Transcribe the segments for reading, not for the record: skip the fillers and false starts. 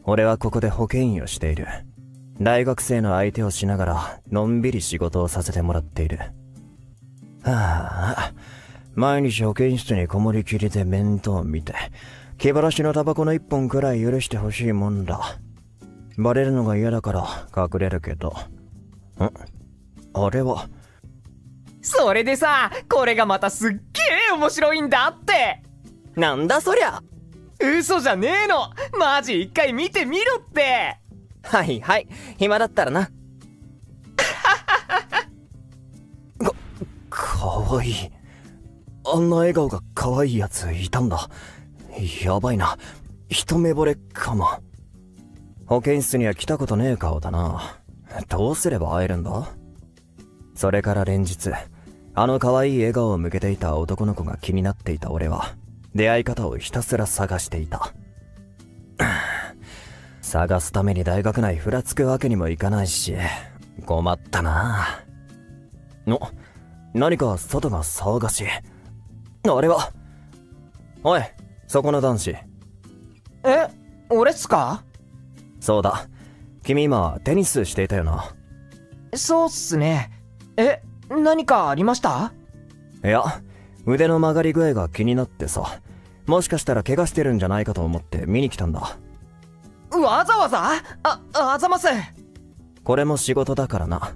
俺はここで保健医をしている。大学生の相手をしながら、のんびり仕事をさせてもらっている。はあ、毎日保健室にこもりきりで面倒見て、気晴らしのタバコの一本くらい許してほしいもんだ。バレるのが嫌だから隠れるけど。あれは。 それでさ、これがまたすっげえ面白いんだって。 なんだそりゃ。 嘘じゃねえの。マジ一回見てみろって。 はいはい、暇だったらな。かわいい。あんな笑顔がかわいいやついたんだ。やばいな、一目惚れかも。保健室には来たことねえ顔だな。どうすれば会えるんだ。それから連日、あの可愛い笑顔を向けていた男の子が気になっていた俺は、出会い方をひたすら探していた。探すために大学内ふらつくわけにもいかないし、困ったな。何か外が騒がしい。あれは。おい、そこの男子。 俺っすか？ そうだ。君今テニスしていたよな。 そうっすね。何かありました？ いや、腕の曲がり具合が気になってさ。もしかしたら怪我してるんじゃないかと思って見に来たんだ。 わざわざ？あざます。 これも仕事だからな。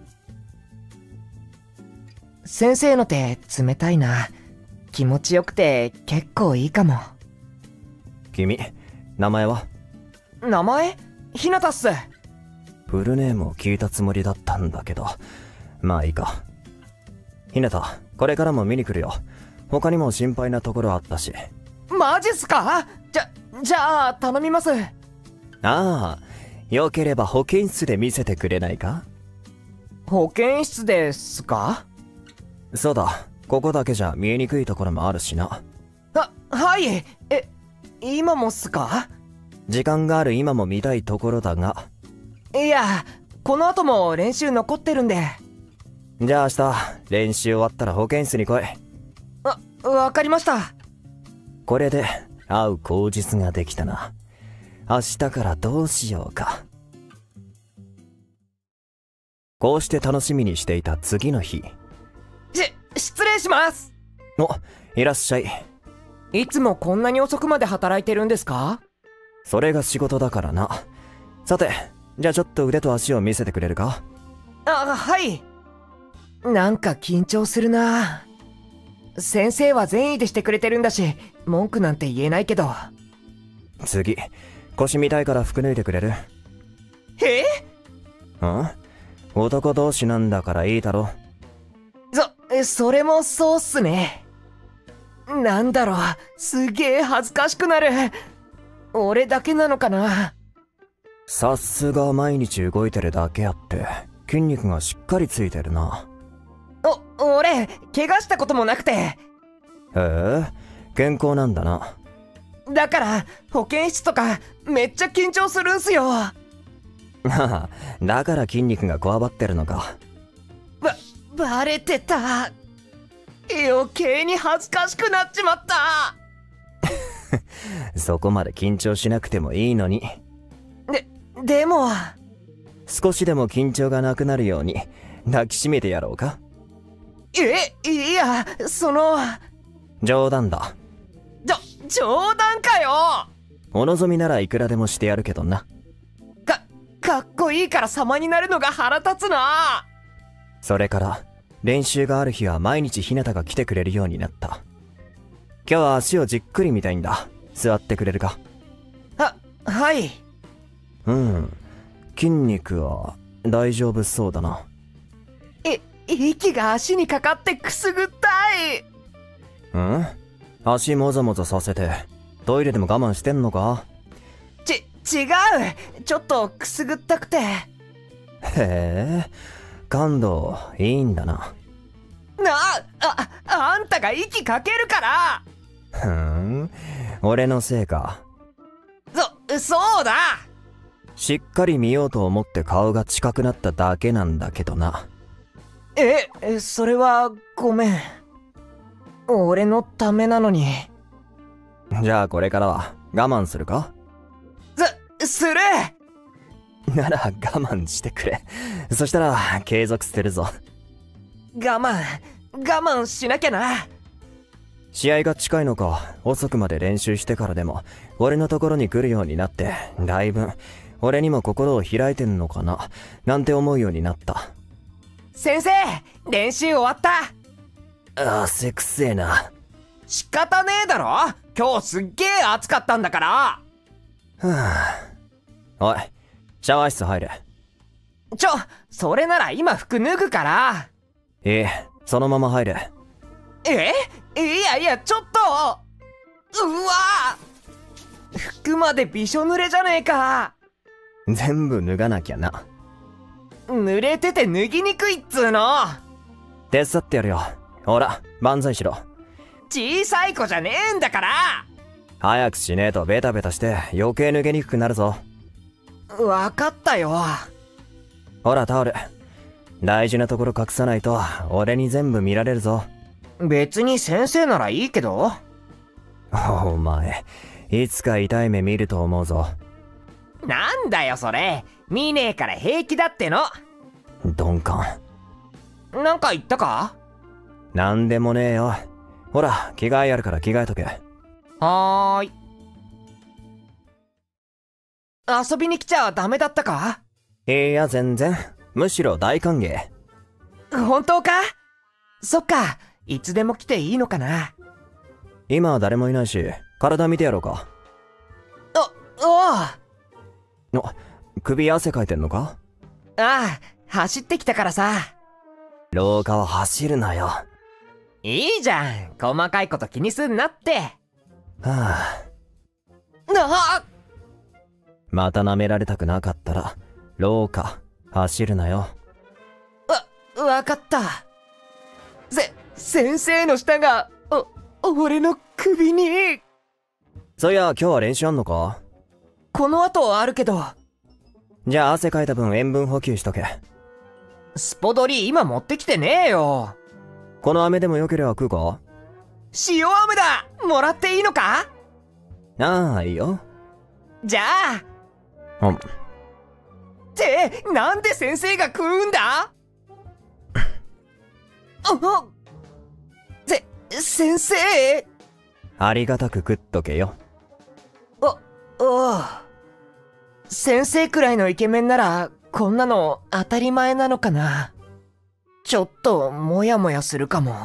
先生の手冷たいな。気持ちよくて結構いいかも。 君、名前は？ 名前？ひなたっす。 フルネームを聞いたつもりだったんだけど、まあいいか。ひなた、これからも見に来るよ。他にも心配なところあったし。 マジっすか？じゃあ頼みます。 ああ、よければ保健室で見せてくれないか？ 保健室ですか？ そうだ、ここだけじゃ見えにくいところもあるしな。 はい。今もっすか？ 時間がある今も見たいところだが。 いや、この後も練習残ってるんで。 じゃあ明日、練習終わったら保健室に来い。 わかりました。 これで、会う口実ができたな。明日からどうしようか。こうして楽しみにしていた次の日。 失礼します。 いらっしゃい。 いつもこんなに遅くまで働いてるんですか？ それが仕事だからな。さて、じゃあちょっと腕と足を見せてくれるか？ はい。なんか緊張するな。先生は善意でしてくれてるんだし、文句なんて言えないけど。 次、腰見たいから服脱いでくれる？男同士なんだからいいだろ。 それもそうっすね。なんだろう、すげえ恥ずかしくなる。俺だけなのかな。 さすが毎日動いてるだけあって、筋肉がしっかりついてるな。 俺、怪我したこともなくて。 へえ、健康なんだな。 だから、保健室とか、めっちゃ緊張するんすよ。 だから筋肉がこわばってるのか。 バレてた。余計に恥ずかしくなっちまった。 そこまで緊張しなくてもいいのに。 でも、 少しでも緊張がなくなるように抱きしめてやろうか？ いや、 冗談だ。 冗談かよ。 お望みならいくらでもしてやるけどな。 かっこいいから様になるのが腹立つな。 それから練習がある日は毎日ひなたが来てくれるようになった。今日は足をじっくり見たいんだ。座ってくれるか？ はい。 筋肉は大丈夫そうだな。 息が足にかかってくすぐったい。 足もぞもぞさせてトイレでも我慢してんのか？ 違う。ちょっとくすぐったくて。 へえ、感動いいんだな。 あんたが息かけるから。 俺のせいか。 そうだ。 しっかり見ようと思って顔が近くなっただけなんだけどな。 それはごめん。俺のためなのに。 じゃあこれからは我慢するか？ する。 なら我慢してくれ。そしたら継続するぞ。 我慢しなきゃな。 試合が近いのか、遅くまで練習してからでも俺のところに来るようになって、だいぶ俺にも心を開いてんのかななんて思うようになった。 先生、練習終わった。 汗くせえな。 仕方ねえだろ、今日すっげえ暑かったんだから。はあ、おい、シャワー室入れ。 それなら今服脱ぐから。 そのまま入れ。 いやちょっと。うわ、服までびしょ濡れじゃねえか。 全部脱がなきゃな。 濡れてて脱ぎにくいっつーの。 手伝ってやるよ。ほら、万歳しろ。 小さい子じゃねえんだから。 早くしねえとベタベタして余計脱げにくくなるぞ。 わかったよ。 ほらタオル、大事なところ隠さないと俺に全部見られるぞ。 別に先生ならいいけど。 お前、いつか痛い目見ると思うぞ。 なんだよそれ、見ねえから平気だっての。 鈍感。 なんか言ったか？ なんでもねえよ。ほら、着替えあるから着替えとけ。 はーい。遊びに来ちゃダメだったか？ いや全然、むしろ大歓迎。 本当か？そっか、いつでも来ていいのかな。 今は誰もいないし、体見てやろうか。首汗かいてんのか？ ああ、走ってきたからさ。 廊下を走るなよ。 いいじゃん、細かいこと気にすんなって。 はあ。また舐められたくなかったら廊下走るなよ。 わかった。先生の舌が俺の首に。 そういや、今日は練習あんのか？ この後はあるけど。 じゃあ汗かいた分塩分補給しとけ。 スポドリ今持ってきてねえよ。 この飴でもよければ食うか？ 塩飴だ。もらっていいのか？ ああ、いいよ。 じゃあ。ってなんで先生が食うんだ？先生。 ありがたく食っとけよ。 先生くらいのイケメンならこんなの当たり前なのかな。ちょっとモヤモヤするかも。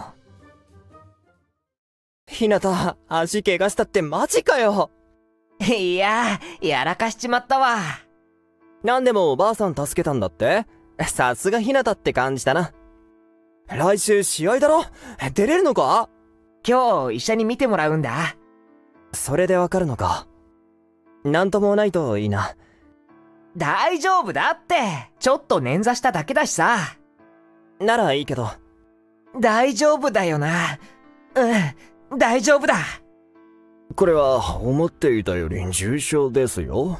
ひなた、足怪我したってマジかよ。 いや、やらかしちまったわ。 なんでもおばあさん助けたんだって？さすがひなたって感じだな。来週試合だろ？出れるのか？ 今日医者に見てもらうんだ。 それでわかるのか。なんともないといいな。 大丈夫だって。ちょっと捻挫しただけだしさ。 ならいいけど。 大丈夫だよな。大丈夫だ。 これは思っていたより重傷ですよ。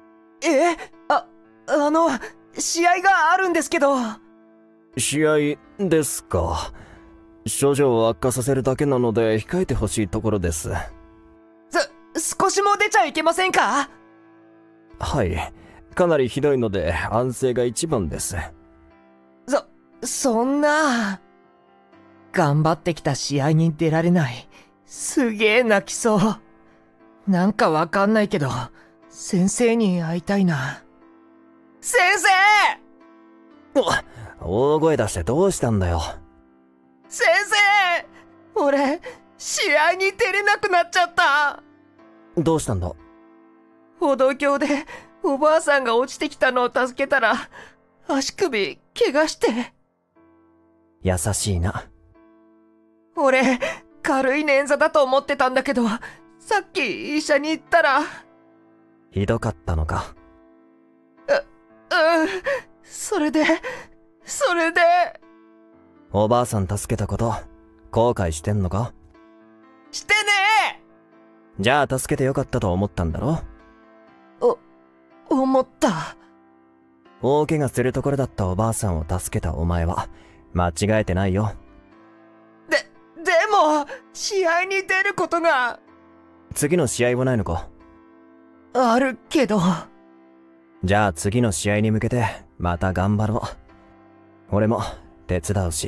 試合があるんですけど。 試合ですか。症状を悪化させるだけなので控えてほしいところです。 少しも出ちゃいけませんか？ はい、かなりひどいので安静が一番です。 そんな。頑張ってきた試合に出られない。すげえ泣きそう。なんかわかんないけど先生に会いたいな。先生！ 大声出してどうしたんだよ。 先生！俺、試合に出れなくなっちゃった。 どうしたんだ？ 歩道橋でおばあさんが落ちてきたのを助けたら足首怪我して。 優しいな。 俺、軽い捻挫だと思ってたんだけど、さっき医者に行ったら。 ひどかったのか。 それで。 おばあさん助けたこと後悔してんのか？ してねえ。 じゃあ助けてよかったと思ったんだろ？ 思った。 大怪我するところだったおばあさんを助けたお前は間違えてないよ。 でも試合に出ることが。 次の試合はないのか？ あるけど。 じゃあ次の試合に向けてまた頑張ろう。俺も手伝うし。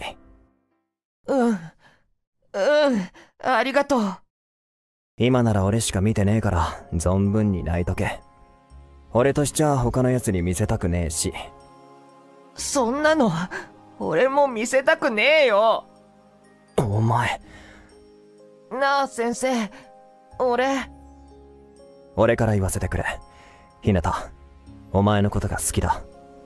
ありがとう。 今なら俺しか見てねえから存分に泣いとけ。俺としちゃ他の奴に見せたくねえし。 そんなの俺も見せたくねえよ。 お前。 なあ先生、俺から言わせてくれ。ひなた、お前のことが好きだ。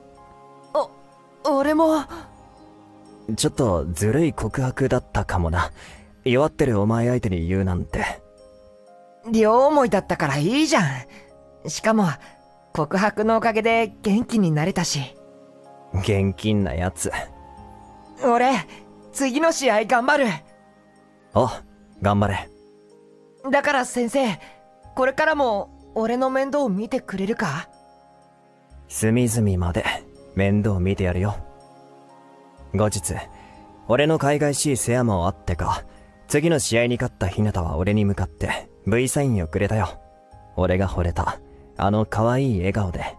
俺も。 ちょっとずるい告白だったかもな。弱ってるお前相手に言うなんて。 両思いだったからいいじゃん。しかも告白のおかげで元気になれたし。 現金なやつ。 俺次の試合頑張る。 お、頑張れ。 だから先生、これからも俺の面倒を見てくれるか？ 隅々まで面倒見てやるよ。後日、俺の海外しい世話もあってか、次の試合に勝ったひなたは俺に向かって V サインをくれたよ。俺が惚れたあの可愛い笑顔で。